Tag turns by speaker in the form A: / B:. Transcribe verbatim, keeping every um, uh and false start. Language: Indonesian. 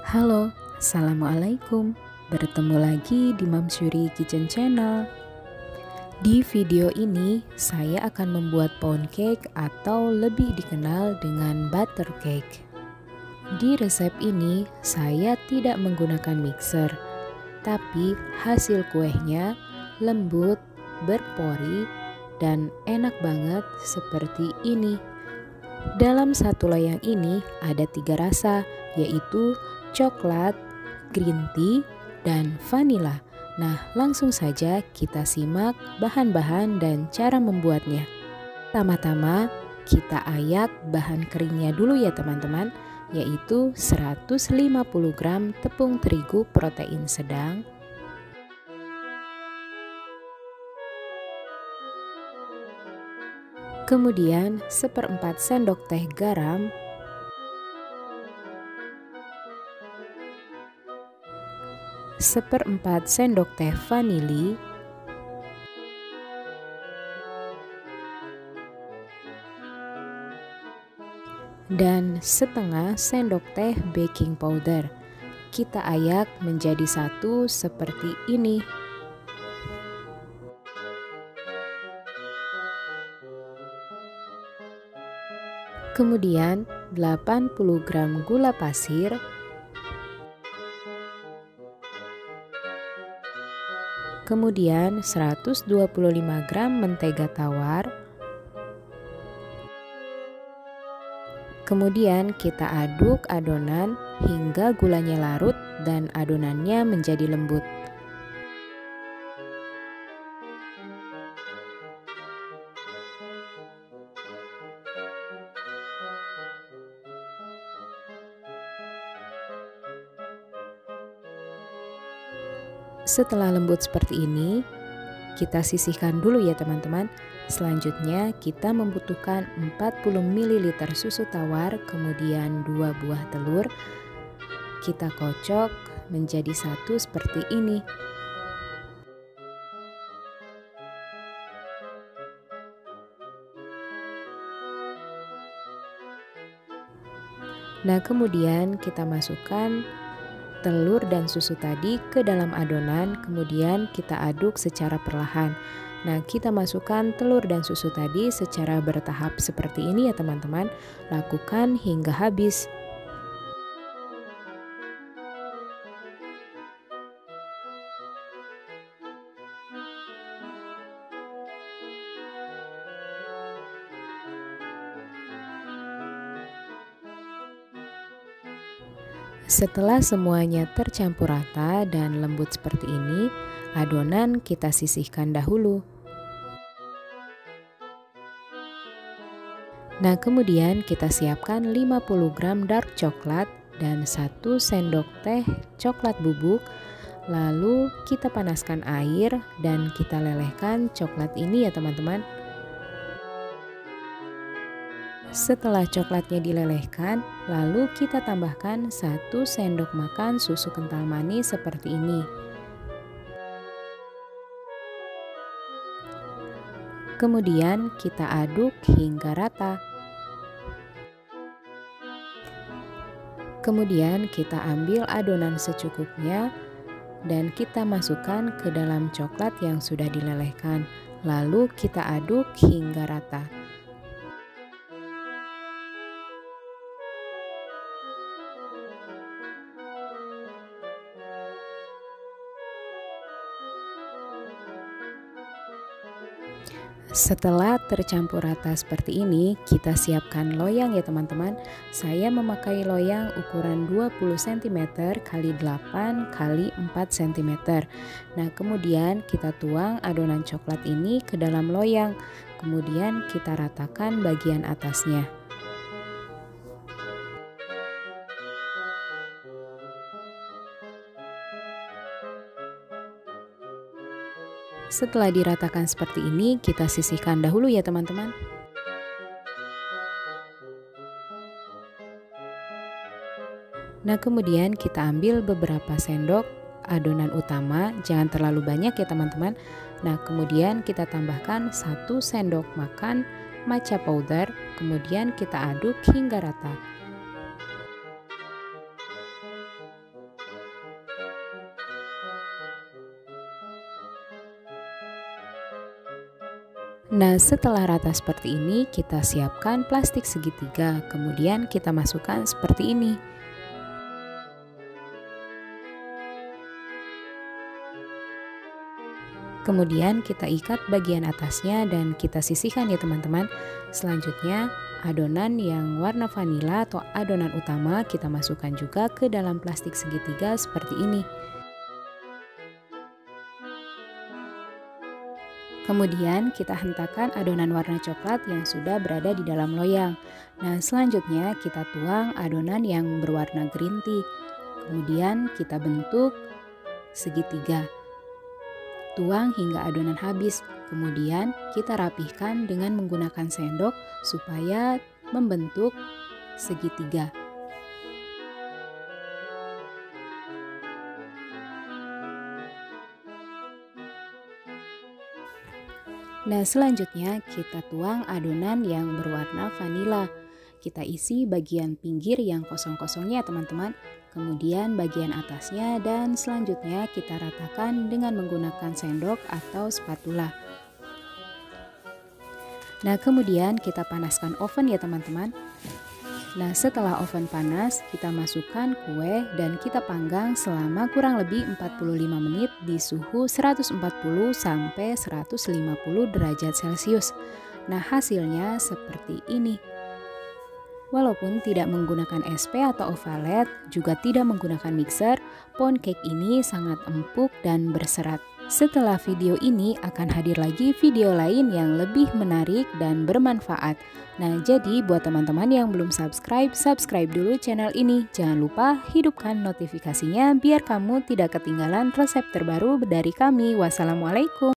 A: Halo, Assalamualaikum. Bertemu lagi di Mamsyuri Kitchen Channel. Di video ini, saya akan membuat pound cake atau lebih dikenal dengan butter cake. Di resep ini, saya tidak menggunakan mixer, tapi hasil kuenya lembut, berpori, dan enak banget seperti ini. Dalam satu loyang ini ada tiga rasa, yaitu coklat, green tea, dan vanila. Nah, langsung saja kita simak bahan-bahan dan cara membuatnya. Pertama-tama, kita ayak bahan keringnya dulu ya teman-teman, yaitu seratus lima puluh gram tepung terigu protein sedang, kemudian seperempat sendok teh garam, seperempat sendok teh vanili, dan setengah sendok teh baking powder. Kita ayak menjadi satu seperti ini. Kemudian delapan puluh gram gula pasir, kemudian seratus dua puluh lima gram mentega tawar, kemudian kita aduk adonan hingga gulanya larut dan adonannya menjadi lembut. Setelah lembut seperti ini, kita sisihkan dulu ya teman-teman. Selanjutnya kita membutuhkan empat puluh mililiter susu tawar, kemudian dua buah telur. Kita kocok menjadi satu seperti ini. Nah, kemudian kita masukkan telur dan susu tadi ke dalam adonan, kemudian kita aduk secara perlahan. Nah, kita masukkan telur dan susu tadi secara bertahap seperti ini ya teman-teman. Lakukan hingga habis. Setelah semuanya tercampur rata dan lembut seperti ini, adonan kita sisihkan dahulu. Nah, kemudian kita siapkan lima puluh gram dark coklat dan satu sendok teh coklat bubuk. Lalu kita panaskan air dan kita lelehkan coklat ini ya teman-teman. Setelah coklatnya dilelehkan, lalu kita tambahkan satu sendok makan susu kental manis seperti ini. Kemudian kita aduk hingga rata. Kemudian kita ambil adonan secukupnya dan kita masukkan ke dalam coklat yang sudah dilelehkan. Lalu kita aduk hingga rata. Setelah tercampur rata seperti ini, kita siapkan loyang ya teman-teman. Saya memakai loyang ukuran dua puluh sentimeter kali delapan kali empat sentimeter. Nah, kemudian kita tuang adonan coklat ini ke dalam loyang. Kemudian kita ratakan bagian atasnya. Setelah diratakan seperti ini, kita sisihkan dahulu ya teman-teman. Nah, kemudian kita ambil beberapa sendok adonan utama, jangan terlalu banyak ya teman-teman. Nah, kemudian kita tambahkan satu sendok makan matcha powder, kemudian kita aduk hingga rata. Nah, setelah rata seperti ini, kita siapkan plastik segitiga, kemudian kita masukkan seperti ini. Kemudian kita ikat bagian atasnya dan kita sisihkan ya teman-teman. Selanjutnya, adonan yang warna vanila atau adonan utama kita masukkan juga ke dalam plastik segitiga seperti ini. Kemudian kita hentakan adonan warna coklat yang sudah berada di dalam loyang. Nah, selanjutnya kita tuang adonan yang berwarna green tea. Kemudian kita bentuk segitiga. Tuang hingga adonan habis. Kemudian kita rapihkan dengan menggunakan sendok supaya membentuk segitiga. Nah, selanjutnya kita tuang adonan yang berwarna vanila. Kita isi bagian pinggir yang kosong-kosongnya teman-teman. Kemudian bagian atasnya dan selanjutnya kita ratakan dengan menggunakan sendok atau spatula. Nah, kemudian kita panaskan oven ya teman-teman. Nah, setelah oven panas, kita masukkan kue dan kita panggang selama kurang lebih empat puluh lima menit di suhu seratus empat puluh sampai seratus lima puluh derajat Celcius. Nah, hasilnya seperti ini. Walaupun tidak menggunakan es pe atau ovalet, juga tidak menggunakan mixer, pound cake ini sangat empuk dan berserat. Setelah video ini akan hadir lagi video lain yang lebih menarik dan bermanfaat. Nah, jadi buat teman-teman yang belum subscribe, subscribe dulu channel ini. Jangan lupa hidupkan notifikasinya biar kamu tidak ketinggalan resep terbaru dari kami. Wassalamualaikum.